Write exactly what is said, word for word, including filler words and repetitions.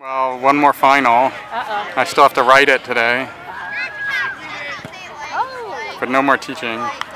Well, one more final. Uh-oh. I still have to write it today. Uh-huh. Oh. But no more teaching.